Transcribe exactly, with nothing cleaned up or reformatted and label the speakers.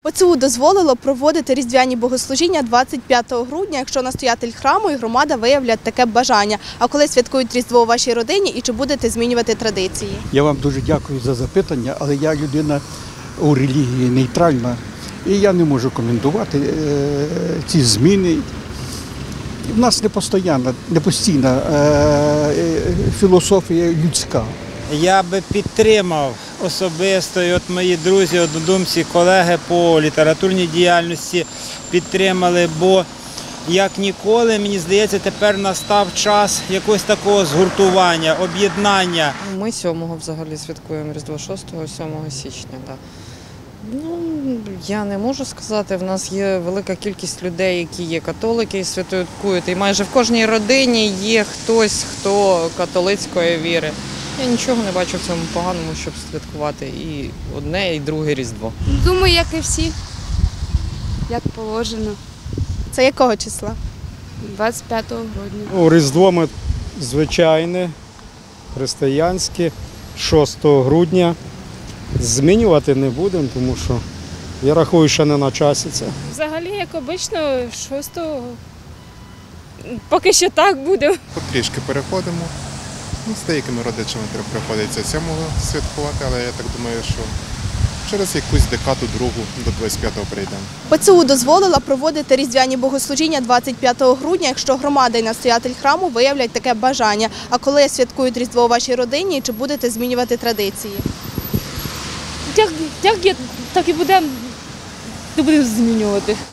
Speaker 1: ПЦУ дозволило проводити різдвяні богослужіння двадцять п'ятого грудня, якщо настоятель храму і громада виявлять таке бажання. А коли святкують Різдво у вашій родині і чи будете змінювати традиції?
Speaker 2: Я вам дуже дякую за запитання, але я людина у релігії нейтральна і я не можу коментувати ці зміни. У нас не постійна, не постійна філософія людська.
Speaker 3: Я би підтримав особисто, і от мої друзі, однодумці, колеги по літературній діяльності підтримали, бо як ніколи, мені здається, тепер настав час якогось такого згуртування, об'єднання.
Speaker 4: Ми сьомого взагалі святкуємо Різдво шостого, сьомого січня. Да. Ну, я не можу сказати, в нас є велика кількість людей, які є католики і святкують, і майже в кожній родині є хтось, хто католицької віри. Я нічого не бачу в цьому поганому, щоб святкувати і одне, і друге Різдво.
Speaker 5: Думаю, як і всі, як положено.
Speaker 1: Це якого числа?
Speaker 5: двадцять п'ятого грудня.
Speaker 6: Ну, Різдво ми звичайне, християнське, шостого грудня. Змінювати не будемо, тому що я рахую, що не на часі це.
Speaker 7: Взагалі, як обично, шостого, поки що так буде.
Speaker 8: Потрішки переходимо. Ну, з деякими родичами приходиться сьомого святкувати, але я так думаю, що через якусь декаду другу до двадцять п'ятого прийдемо.
Speaker 1: ПЦУ дозволила проводити різдвяні богослужіння двадцять п'ятого грудня, якщо громада і настоятель храму виявлять таке бажання. А коли святкують Різдво у вашій родині, чи будете змінювати традиції?
Speaker 7: Як, як є, так і будемо, не будемо змінювати.